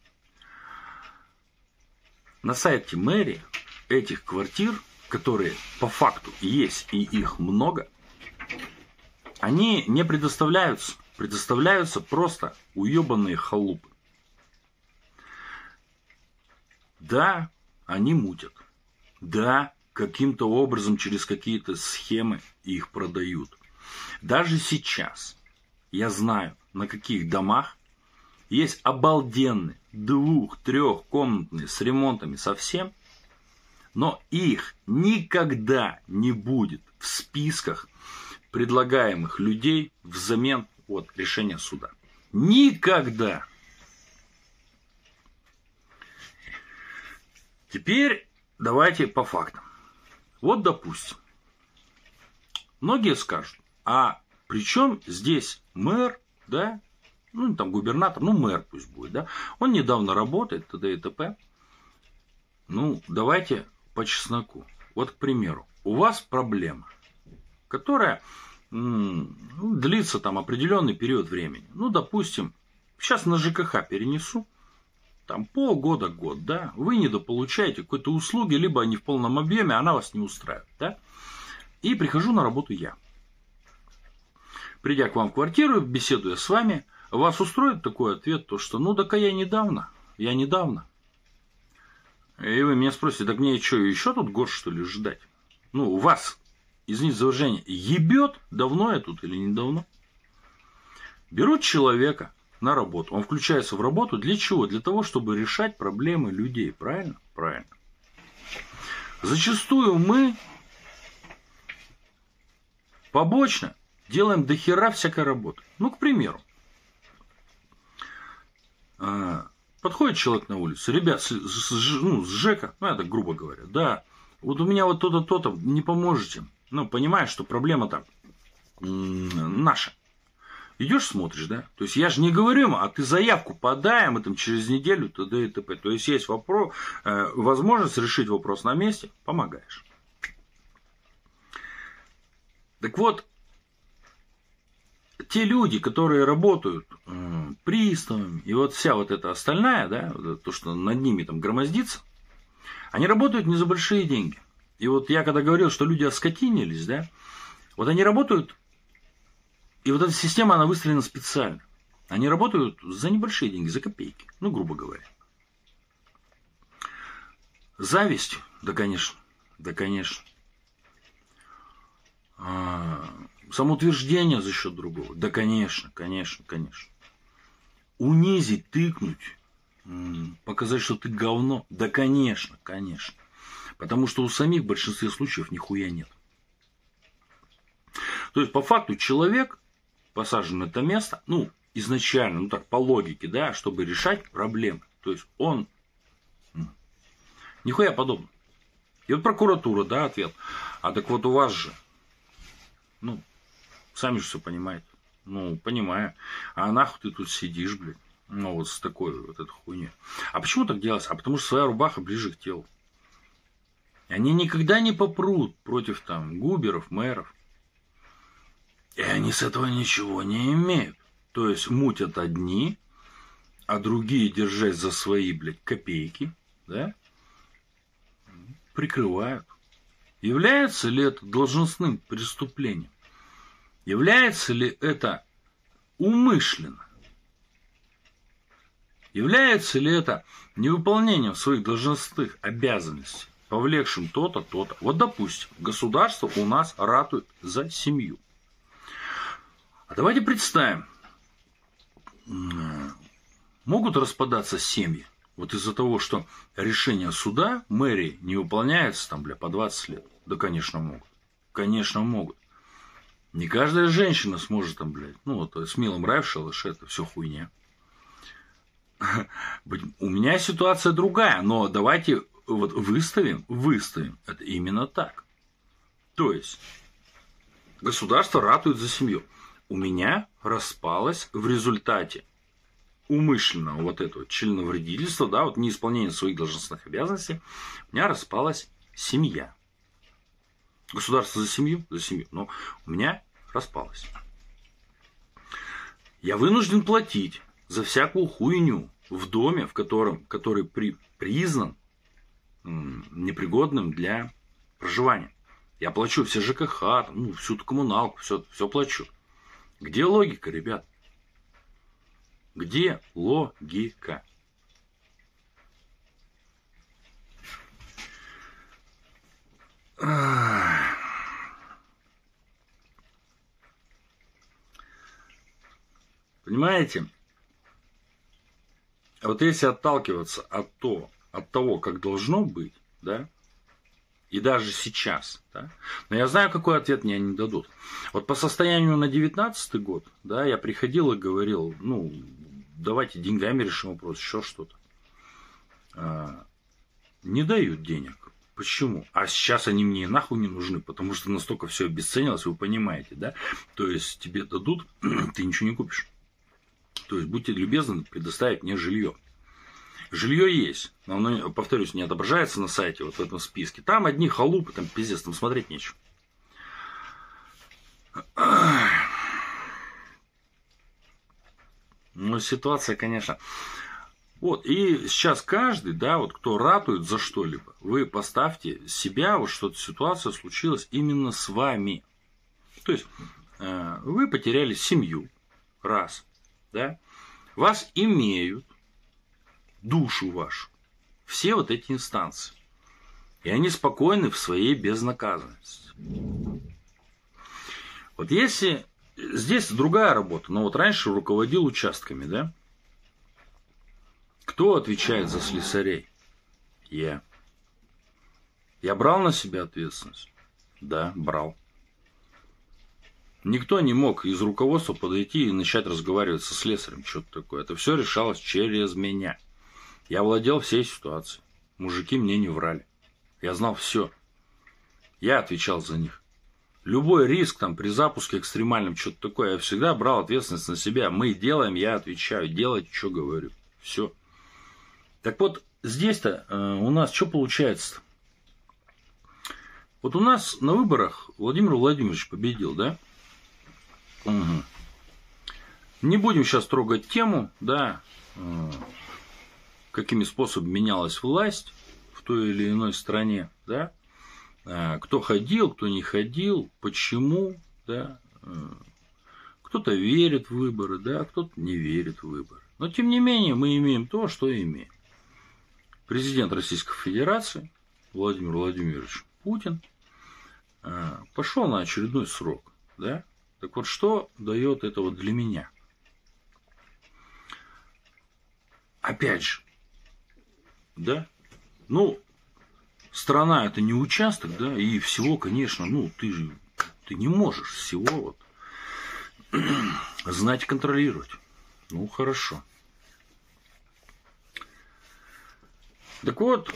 На сайте мэрии этих квартир, которые по факту есть и их много, они не предоставляются. Предоставляются просто уебанные халупы. Да, они мутят. Да, каким-то образом через какие-то схемы их продают. Даже сейчас я знаю, на каких домах есть обалденные двух-трехкомнатные с ремонтами совсем, но их никогда не будет в списках предлагаемых людей взамен от решения суда. Никогда. Теперь давайте по фактам. Вот, допустим, многие скажут, а при чем здесь мэр, да, ну там губернатор, ну мэр пусть будет, да, он недавно работает, т.д. и т.п. Ну, давайте по чесноку. Вот, к примеру, у вас проблема, которая м- длится там определенный период времени. Ну, допустим, сейчас на ЖКХ перенесу, там полгода, год, да, вы недополучаете какой-то услуги, либо они в полном объеме, она вас не устраивает, да, и прихожу на работу я. Придя к вам в квартиру, беседуя с вами, вас устроит такой ответ, то что, ну, так я недавно, я недавно. И вы меня спросите, так мне что, еще тут год, что ли, ждать? Ну, у вас, извините за выражение, ебет, давно я тут или недавно? Берут человека на работу, он включается в работу для чего? Для того, чтобы решать проблемы людей, правильно? Правильно. Зачастую мы побочно делаем дохера всякой работы. Ну, к примеру, подходит человек на улицу, ребят, с, с, ну, с ЖЭКа, ну, это грубо говоря, да, вот у меня вот то-то, то-то, не поможете. Ну, понимаешь, что проблема-то наша. Идешь, смотришь, да? То есть я же не говорю, а ты заявку подай, мы там через неделю, т.д. и т.п. То есть есть вопрос, э, возможность решить вопрос на месте, помогаешь. Так вот, те люди, которые работают э, приставами, и вот вся вот эта остальная, да, то, что над ними там громоздится, они работают не за большие деньги. И вот я когда говорил, что люди оскотинились, да, вот они работают, и вот эта система, она выстроена специально. Они работают за небольшие деньги, за копейки, ну, грубо говоря. Зависть, да, конечно, да, конечно. А, самоутверждение за счет другого, да, конечно, конечно, конечно. Унизить, тыкнуть, показать, что ты говно, да, конечно, конечно. Потому что у самих в большинстве случаев нихуя нет. То есть, по факту, человек посажен на это место, ну, изначально, ну так, по логике, да, чтобы решать проблемы. То есть, он нихуя подобного. И вот прокуратура, да, ответ. А так вот у вас же, ну, сами же все понимаете. Ну, понимаю. А нахуй ты тут сидишь, блядь. Ну, вот с такой вот этой хуйней. А почему так делается? А потому что своя рубаха ближе к телу. Они никогда не попрут против там губеров, мэров. И они с этого ничего не имеют. То есть мутят одни, а другие, держась за свои, блядь, копейки, да, прикрывают. Является ли это должностным преступлением? Является ли это умышленно? Является ли это невыполнением своих должностных обязанностей, повлекшим то-то, то-то? Вот, допустим, государство у нас ратует за семью. А давайте представим, могут распадаться семьи вот из-за того, что решение суда, мэрии не выполняется там, бля, по двадцать лет? Да, конечно, могут. Конечно, могут. Не каждая женщина сможет там, блядь, ну вот с милым рай в шалаше, это все хуйня. У меня ситуация другая, но давайте вот выставим, выставим это именно так. То есть государство ратует за семью. У меня распалось в результате умышленного вот этого членовредительства, да, вот неисполнения своих должностных обязанностей, у меня распалась семья. Государство за семью, за семью, но у меня распалось. Я вынужден платить за всякую хуйню в доме, в котором, который при, признан м, непригодным для проживания. Я плачу все ЖКХ, там, ну, всю коммуналку, все, все плачу. Где логика, ребят? Где логика? Понимаете? А вот если отталкиваться от, то, от того, как должно быть, да, и даже сейчас, да, но я знаю, какой ответ мне они дадут. Вот по состоянию на девятнадцатый год, да, я приходил и говорил, ну, давайте деньгами решим вопрос, еще что-то. А, не дают денег. Почему? А сейчас они мне нахуй не нужны, потому что настолько все обесценилось, вы понимаете, да? То есть тебе дадут, ты ничего не купишь. То есть будьте любезны предоставить мне жилье. Жилье есть, но оно, повторюсь, не отображается на сайте, вот в этом списке. Там одни халупы, там пиздец, там смотреть нечего. Ну, ситуация, конечно. Вот, и сейчас каждый, да, вот кто ратует за что-либо, вы поставьте себя, вот что-то ситуация случилась именно с вами. То есть, вы потеряли семью, раз, да, вас имеют, душу вашу, все вот эти инстанции. И они спокойны в своей безнаказанности. Вот если здесь другая работа, но вот раньше руководил участками, да? Кто отвечает за слесарей? Я. Я брал на себя ответственность? Да, брал. Никто не мог из руководства подойти и начать разговаривать со слесарем, что-то такое. Это все решалось через меня. Я владел всей ситуацией. Мужики мне не врали. Я знал все. Я отвечал за них. Любой риск там при запуске экстремальном, что-то такое, я всегда брал ответственность на себя. Мы делаем, я отвечаю. Делайте, что говорю. Все. Так вот, здесь-то э, у нас что получается-то? Вот у нас на выборах Владимир Владимирович победил, да? Угу. Не будем сейчас трогать тему, да, э, какими способами менялась власть в той или иной стране, да? Э, кто ходил, кто не ходил, почему, да? Э, кто-то верит в выборы, да, кто-то не верит в выборы. Но, тем не менее, мы имеем то, что имеем. Президент Российской Федерации Владимир Владимирович Путин пошел на очередной срок. Да? Так вот, что дает это вот для меня? Опять же, да? Ну, страна это не участок, да, и всего, конечно, ну, ты же ты не можешь всего вот знать и контролировать. Ну, хорошо. Так вот,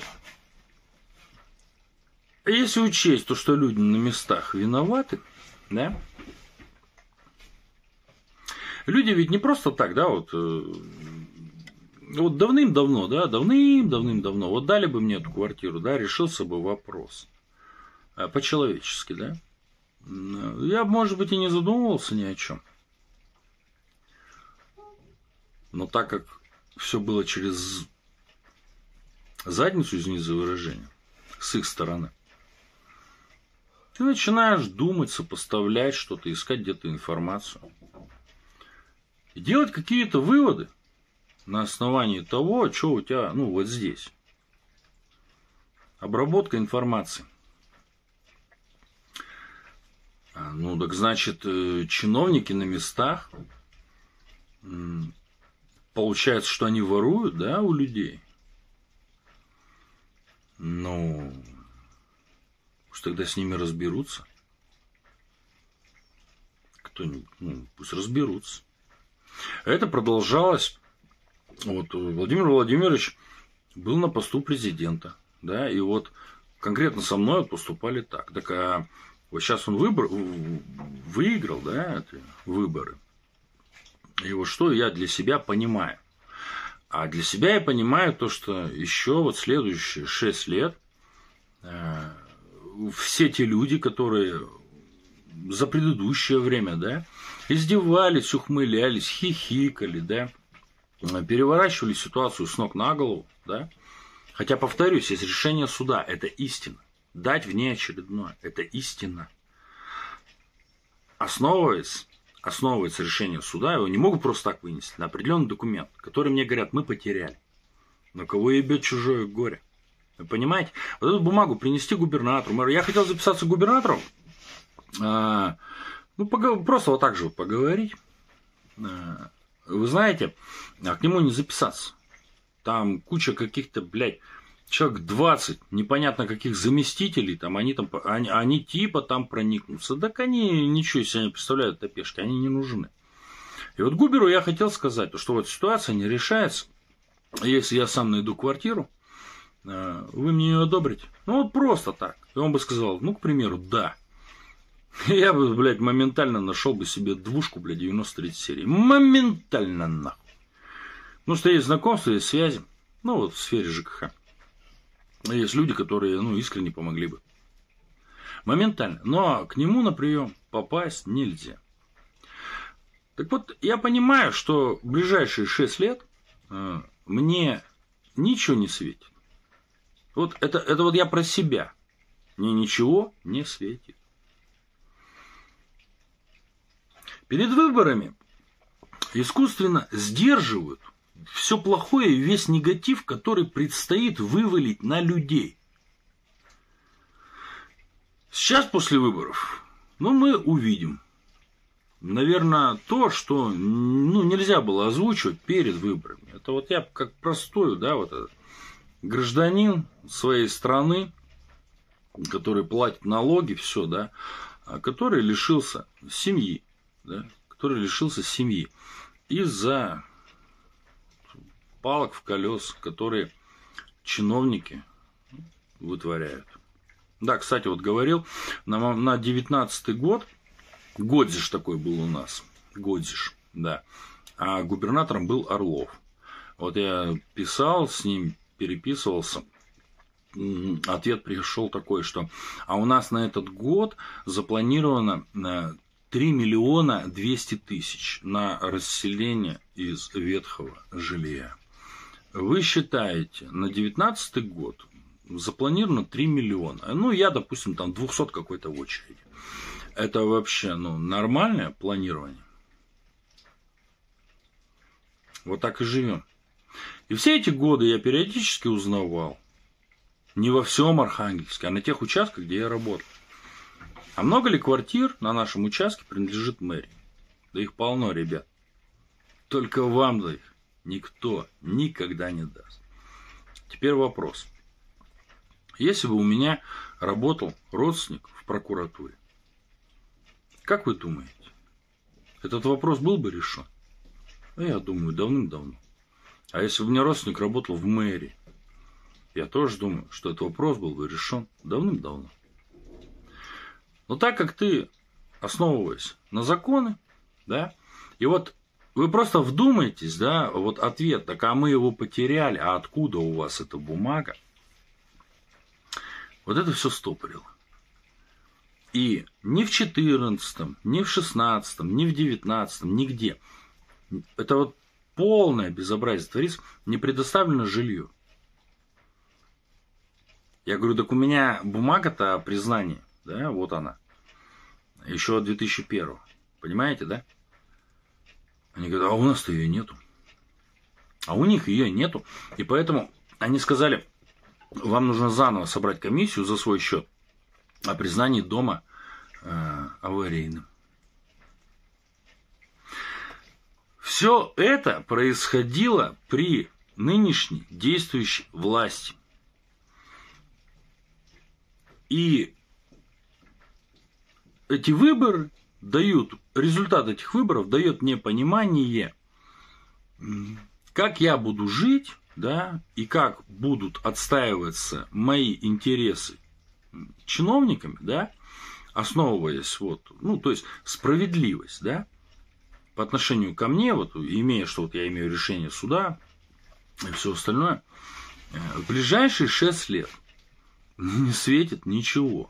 если учесть то, что люди на местах виноваты, да, люди ведь не просто так, да, вот, вот давным-давно, да, давным-давным-давно, вот дали бы мне эту квартиру, да, решился бы вопрос по-человечески, да, я, может быть, и не задумывался ни о чем. Но так как все было через задницу, извините за выражение, с их стороны, ты начинаешь думать, сопоставлять что-то, искать где-то информацию. И делать какие-то выводы на основании того, что у тебя, ну, вот здесь. Обработка информации. Ну, так значит, чиновники на местах, получается, что они воруют, да, у людей. Ну, пусть тогда с ними разберутся. Кто-нибудь, ну, пусть разберутся. Это продолжалось. Вот Владимир Владимирович был на посту президента, да, и вот конкретно со мной вот поступали так. Так, а вот сейчас он выбор, выиграл, да, эти выборы. И вот что я для себя понимаю. А для себя я понимаю то, что еще вот следующие шесть лет э, все те люди, которые за предыдущее время, да, издевались, ухмылялись, хихикали, да, переворачивали ситуацию с ног на голову, да. Хотя, повторюсь, есть решение суда, это истина. Дать внеочередное, это истина. Основываясь, основывается решение суда, его не могут просто так вынести на определенный документ, который мне говорят, мы потеряли. Но кого ебет чужое горе? Вы понимаете? Вот эту бумагу принести губернатору. Я хотел записаться губернатором, а, ну, просто вот так же вот поговорить. А, вы знаете, а к нему не записаться. Там куча каких-то, блядь, человек двадцать, непонятно каких заместителей, там, они, там, они, они типа там проникнутся. Так они ничего из себя не представляют, топешки, они не нужны. И вот Губеру я хотел сказать, что вот ситуация не решается, если я сам найду квартиру, вы мне ее одобрите. Ну вот просто так. И он бы сказал, ну, к примеру, да. Я бы, блядь, моментально нашел бы себе двушку, блядь, девяносто третьей серии. Моментально нахуй. Ну, что есть знакомства, есть связи. Ну, вот в сфере ЖКХ. Есть люди, которые, ну, искренне помогли бы. Моментально. Но к нему на прием попасть нельзя. Так вот, я понимаю, что в ближайшие шесть лет э, мне ничего не светит. Вот это, это вот я про себя. Мне ничего не светит. Перед выборами искусственно сдерживают все плохое и весь негатив, который предстоит вывалить на людей. Сейчас после выборов, ну, мы увидим, наверное, то, что, ну, нельзя было озвучивать перед выборами. Это вот я как простой, да, вот этот гражданин своей страны, который платит налоги, все, да, который лишился семьи, да, который лишился семьи из-за палок в колес, которые чиновники вытворяют. Да, кстати, вот говорил, на, на девятнадцатый год, Годзиш такой был у нас, Годзиш, да, а губернатором был Орлов. Вот я писал с ним, переписывался, ответ пришел такой, что а у нас на этот год запланировано три миллиона двести тысяч на расселение из ветхого жилья. Вы считаете, на девятнадцатый год запланировано три миллиона. Ну, я, допустим, там двухсот какой-то в очереди. Это вообще, ну, нормальное планирование. Вот так и живем. И все эти годы я периодически узнавал, не во всем Архангельске, а на тех участках, где я работал. А много ли квартир на нашем участке принадлежит мэрии? Да их полно, ребят. Только вам за их никто никогда не даст. Теперь вопрос. Если бы у меня работал родственник в прокуратуре, как вы думаете, этот вопрос был бы решен? Я думаю, давным-давно. А если бы у меня родственник работал в мэрии, я тоже думаю, что этот вопрос был бы решен давным-давно. Но так как ты, основываясь на законы, да, и вот вы просто вдумайтесь, да, вот ответ, так а мы его потеряли, а откуда у вас эта бумага? Вот это все стопорило. И ни в четырнадцатом, ни в шестнадцатом, ни в девятнадцатом, нигде. Это вот полное безобразие творится, не предоставлено жилье. Я говорю, так у меня бумага-то о признании, да, вот она. Еще от две тысячи первого. Понимаете, да? Они говорят, а у нас-то ее нету. А у них ее нету. И поэтому они сказали, вам нужно заново собрать комиссию за свой счет о признании дома э, аварийным. Все это происходило при нынешней действующей власти. И эти выборы дают, результат этих выборов дает мне понимание, как я буду жить, да, и как будут отстаиваться мои интересы чиновниками, да, основываясь вот, ну, то есть справедливость, да, по отношению ко мне, вот, имея, что вот я имею решение суда и все остальное, в ближайшие шесть лет не светит ничего.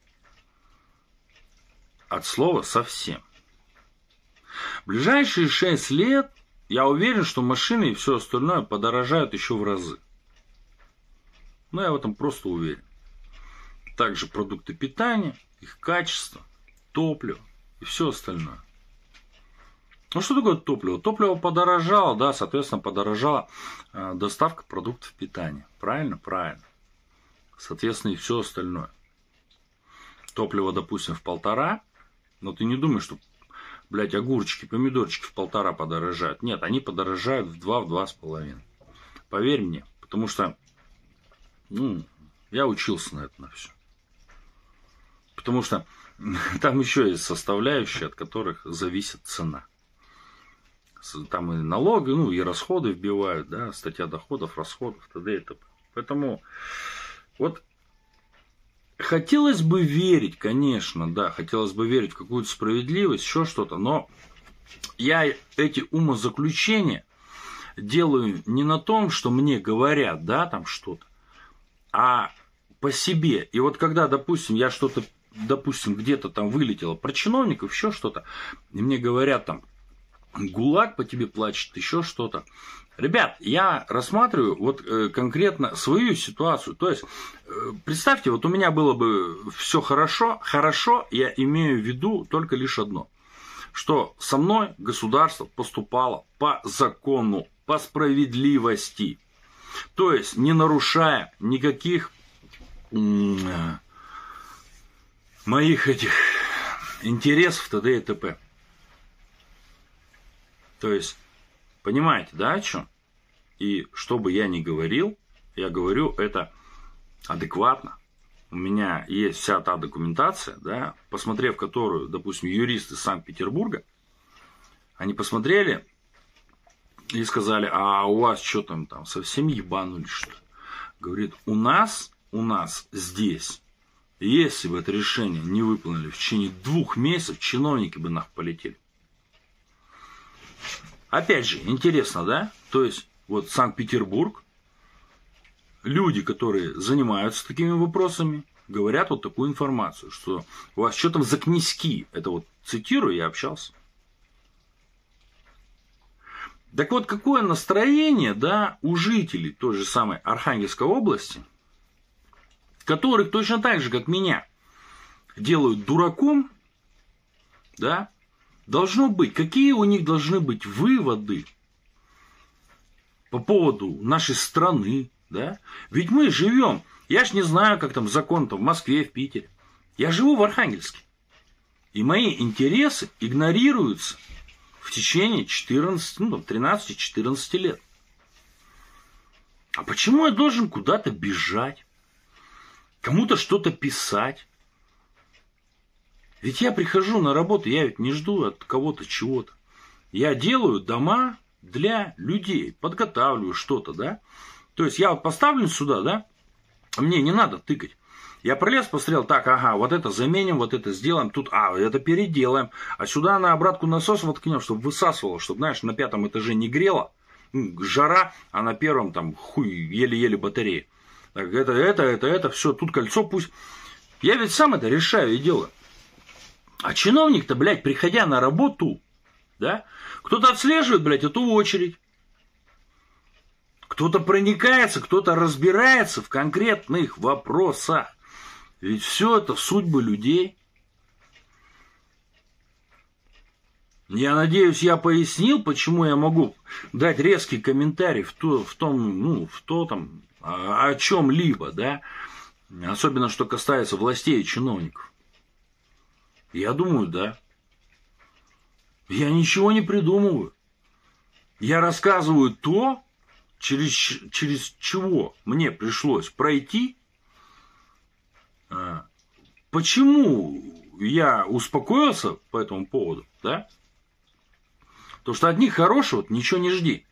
От слова совсем. В ближайшие шесть лет я уверен, что машины и все остальное подорожают еще в разы. Но я в этом просто уверен. Также продукты питания, их качество, топливо и все остальное. Ну что такое топливо? Топливо подорожало, да, соответственно, подорожала э, доставка продуктов питания. Правильно? Правильно. Соответственно, и все остальное. Топливо, допустим, в полтора. Но ты не думаешь, что, блядь, огурчики, помидорчики в полтора подорожают. Нет, они подорожают в два, в два с половиной. Поверь мне, потому что, ну, я учился на это, на все. Потому что там еще есть составляющие, от которых зависит цена. Там и налоги, ну, и расходы вбивают, да, статья доходов, расходов, т.д. и т.п. Поэтому вот хотелось бы верить, конечно, да, хотелось бы верить в какую-то справедливость, еще что-то, но я эти умозаключения делаю не на том, что мне говорят, да, там что-то, а по себе. И вот когда, допустим, я что-то, допустим, где-то там вылетело про чиновников, еще что-то, и мне говорят там, ГУЛАГ по тебе плачет, еще что-то. Ребят, я рассматриваю вот э, конкретно свою ситуацию. То есть, э, представьте, вот у меня было бы все хорошо. Хорошо, я имею в виду только лишь одно. Что со мной государство поступало по закону, по справедливости. То есть, не нарушая никаких э, моих этих интересов, т.д. и т.п. То есть, понимаете, да, о чем? И что бы я ни говорил, я говорю это адекватно. У меня есть вся та документация, да, посмотрев которую, допустим, юристы Санкт-Петербурга, они посмотрели и сказали, а у вас что там, там совсем ебанули, что ли? Говорит, у нас, у нас здесь, если бы это решение не выполнили в течение двух месяцев, чиновники бы нахуй полетели. Опять же, интересно, да? То есть, вот Санкт-Петербург, люди, которые занимаются такими вопросами, говорят вот такую информацию, что у вас что там за князьки, это вот цитирую, я общался. Так вот, какое настроение, да, у жителей той же самой Архангельской области, которых точно так же, как меня, делают дураком, да, должно быть, какие у них должны быть выводы по поводу нашей страны, да? Ведь мы живем, я ж не знаю, как там закон-то в Москве, в Питере. Я живу в Архангельске. И мои интересы игнорируются в течение четырнадцати, ну, тринадцати-четырнадцати лет. А почему я должен куда-то бежать? Кому-то что-то писать? Ведь я прихожу на работу, я ведь не жду от кого-то чего-то. Я делаю дома для людей, подготавливаю что-то, да. То есть я вот поставлю сюда, да, мне не надо тыкать. Я пролез, посмотрел, так, ага, вот это заменим, вот это сделаем, тут, а, это переделаем. А сюда на обратку насос воткнем, чтобы высасывало, чтобы, знаешь, на пятом этаже не грело, жара, а на первом там хуй, еле-еле батарея. Так, это, это, это, это, все, тут кольцо пусть. Я ведь сам это решаю и делаю. А чиновник-то, блядь, приходя на работу, да, кто-то отслеживает, блядь, эту очередь. Кто-то проникается, кто-то разбирается в конкретных вопросах. Ведь все это судьбы людей. Я надеюсь, я пояснил, почему я могу дать резкий комментарий в, то, в том, ну, в то там, о, о чем-либо, да, особенно что касается властей и чиновников. Я думаю, да. Я ничего не придумываю. Я рассказываю то, через, через чего мне пришлось пройти. Почему я успокоился по этому поводу, да? Потому что от них хорошего ничего не жди.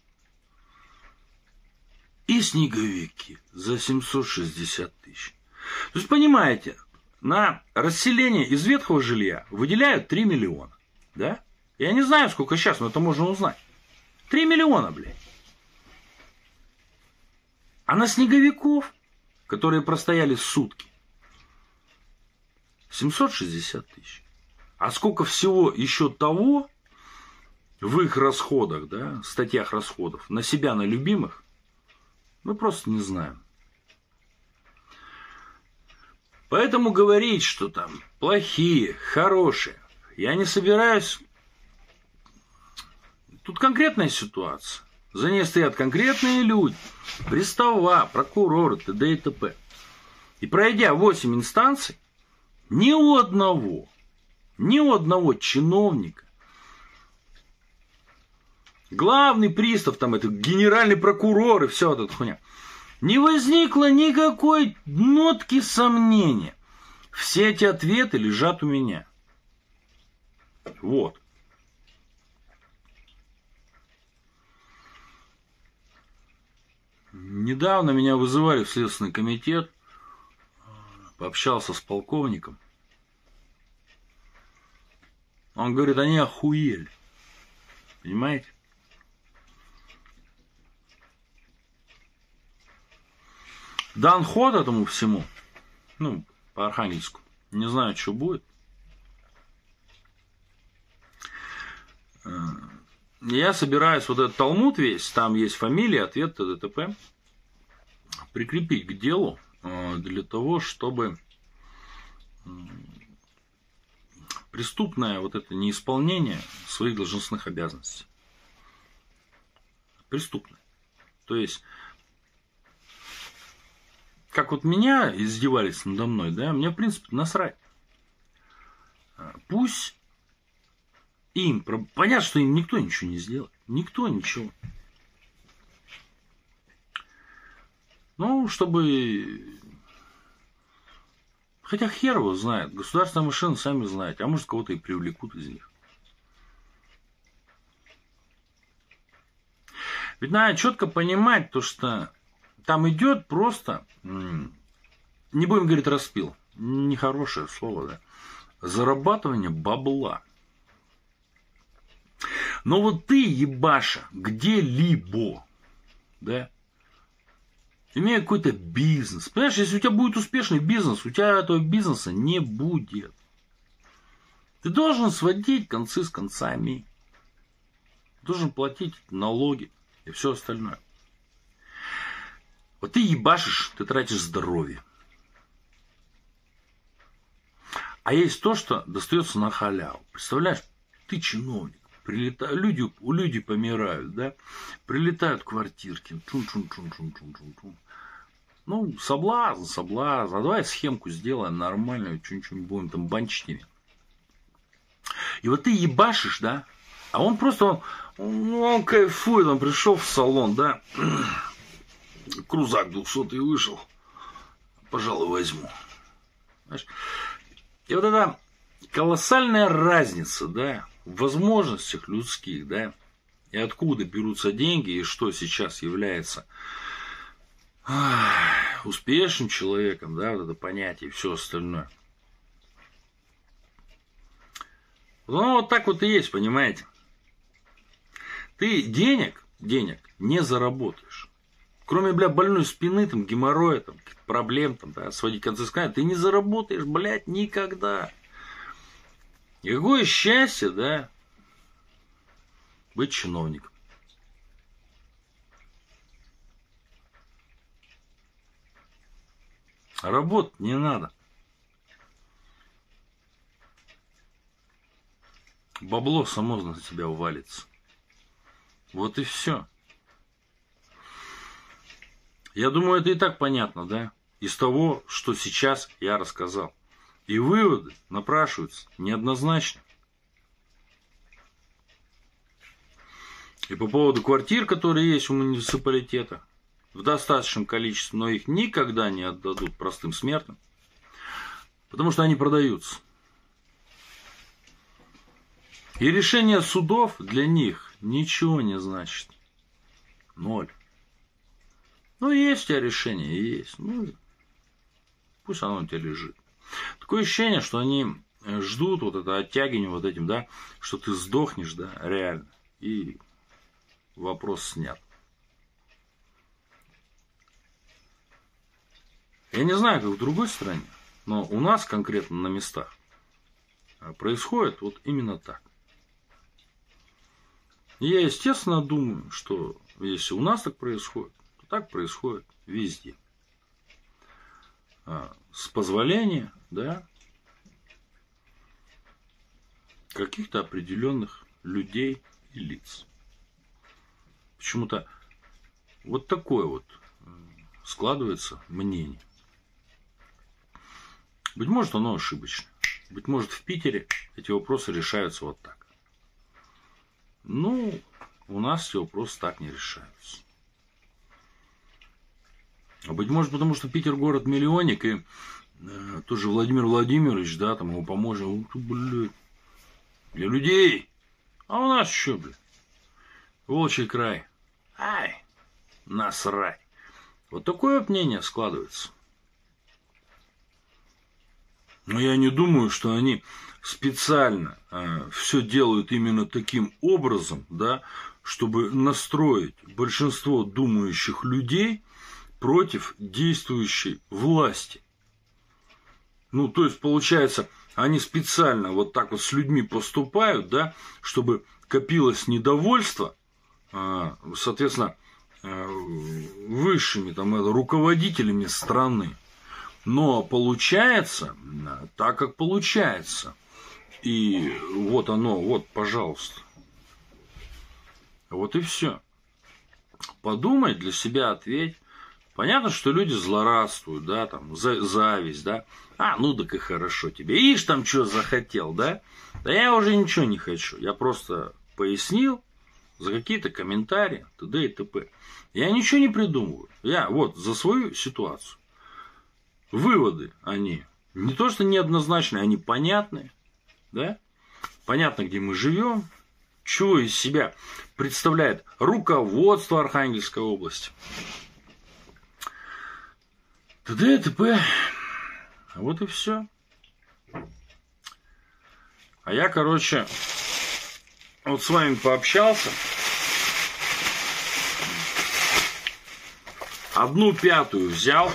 И снеговики за семьсот шестьдесят тысяч. То есть, понимаете, на расселение из ветхого жилья выделяют три миллиона. Да? Я не знаю, сколько сейчас, но это можно узнать. три миллиона, блядь. А на снеговиков, которые простояли сутки, семьсот шестьдесят тысяч. А сколько всего еще того в их расходах, да, статьях расходов, на себя, на любимых, мы просто не знаем. Поэтому говорить, что там плохие, хорошие, я не собираюсь. Тут конкретная ситуация. За ней стоят конкретные люди, пристава, прокуроры, т.д. и т.п. И пройдя восемь инстанций, ни у одного, ни у одного чиновника, главный пристав, там, это генеральный прокурор и все вот эта хуйня, не возникло никакой нотки сомнения. Все эти ответы лежат у меня. Вот. Недавно меня вызывали в Следственный комитет, пообщался с полковником. Он говорит, они охуели. Понимаете? Дан ход этому всему, ну, по Архангельску. Не знаю, что будет. Я собираюсь вот этот талмуд весь, там есть фамилия, ответ, т.д. т.п. прикрепить к делу для того, чтобы преступное вот это неисполнение своих должностных обязанностей. Преступное. То есть, как вот меня издевались надо мной, да, мне, в принципе, насрать. Пусть им, понятно, что им никто ничего не сделает. Никто ничего. Ну, чтобы... Хотя хер его знает. Государственная машина, сами знаете. А может, кого-то и привлекут из них. Ведь надо четко понимать, то, что там идет просто, не будем говорить распил, нехорошее слово, да, зарабатывание бабла. Но вот ты, ебаша, где-либо, да, имея какой-то бизнес, понимаешь, если у тебя будет успешный бизнес, у тебя этого бизнеса не будет. Ты должен сводить концы с концами. Должен платить налоги и все остальное. Вот ты ебашишь, ты тратишь здоровье. А есть то, что достается на халяву. Представляешь, ты чиновник. Прилетают, люди, люди помирают, да, прилетают квартирки, чун-чун-чун-чун-чун-чун. Ну, соблазн, соблазн, а давай схемку сделаем нормальную, чуть-чуть будем там банчить ими. И вот ты ебашишь, да, а он просто, он, он, он кайфует, он пришел в салон, да, крузак двухсотый вышел, пожалуй, возьму. Знаешь? И вот эта колоссальная разница, да, в возможностях людских, да, и откуда берутся деньги, и что сейчас является ах, успешным человеком, да, вот это понятие и все остальное. Ну, вот так вот и есть, понимаете. Ты денег, денег не заработаешь. Кроме, бля, больной спины, там, геморроя, там, проблем, там, да, сводить концы с концами, ты не заработаешь, блядь, никогда. И какое счастье, да, быть чиновником. Работать не надо. Бабло само на тебя увалится. Вот и все. Я думаю, это и так понятно, да? Из того, что сейчас я рассказал. И выводы напрашиваются неоднозначно. И по поводу квартир, которые есть у муниципалитета, в достаточном количестве, но их никогда не отдадут простым смертным, потому что они продаются. И решение судов для них ничего не значит. Ноль. Ну, есть у тебя решение, есть. Ну, пусть оно у тебя лежит. Такое ощущение, что они ждут вот это оттягивание вот этим, да, что ты сдохнешь, да, реально. И вопрос снят. Я не знаю, как в другой стране, но у нас конкретно на местах происходит вот именно так. И я, естественно, думаю, что если у нас так происходит, то так происходит везде. С позволения, да, каких-то определенных людей и лиц. Почему-то вот такое вот складывается мнение. Быть может, оно ошибочно. Быть может, в Питере эти вопросы решаются вот так. Ну, у нас эти вопросы так не решаются. А быть может, потому что Питер город-миллионник, и э, тоже Владимир Владимирович, да, там его поможет, блядь, для людей. А у нас что, блядь? Волчий край. Ай, насрать. Вот такое вот мнение складывается. Но я не думаю, что они специально э, все делают именно таким образом, да, чтобы настроить большинство думающих людей против действующей власти. Ну, то есть, получается, они специально вот так вот с людьми поступают, да, чтобы копилось недовольство, э, соответственно, э, высшими там, руководителями страны. Но получается так, как получается. И вот оно, вот, пожалуйста. Вот и все. Подумай, для себя ответь. Понятно, что люди злорадствуют, да, там, зависть, да. А, ну так и хорошо тебе. Ишь, там что захотел, да? Да я уже ничего не хочу. Я просто пояснил за какие-то комментарии, т.д. и т.п. Я ничего не придумываю. Я вот за свою ситуацию. Выводы, они не то что неоднозначные, они понятные, да? Понятно, где мы живем, чего из себя представляет руководство Архангельской области. т.д. и т.п. Вот и все. А я, короче, вот с вами пообщался. Одну пятую взял.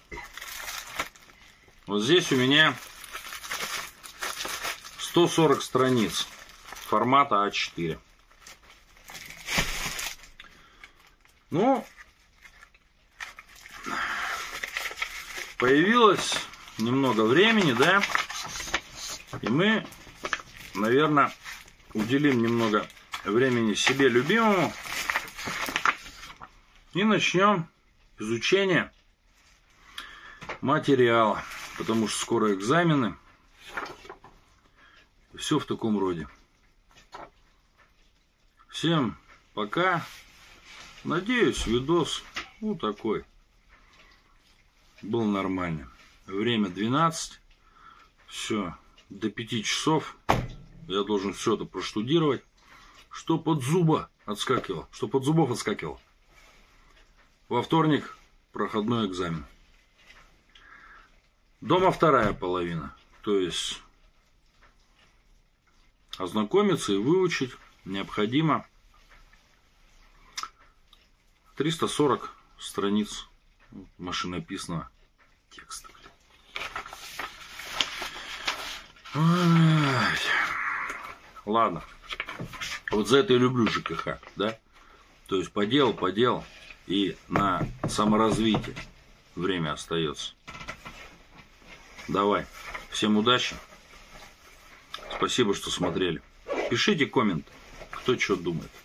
Вот здесь у меня сто сорок страниц формата а четыре. Ну, появилось немного времени, да, и мы, наверное, уделим немного времени себе любимому и начнем изучение материала. Потому что скоро экзамены. Все в таком роде. Всем пока. Надеюсь, видос, ну, такой, был нормальный. Время двенадцать. Все. До пяти часов я должен все это проштудировать. Что под зуба отскакивало. Что под зубов отскакивало. Во вторник проходной экзамен. Дома вторая половина, то есть ознакомиться и выучить необходимо триста сорок страниц машинописного текста. Ой. ладно. Вот за это и люблю ЖКХ, да? То есть поделал, поделал, и на саморазвитие время остается. Давай. Всем удачи. Спасибо, что смотрели. Пишите комменты, кто что думает.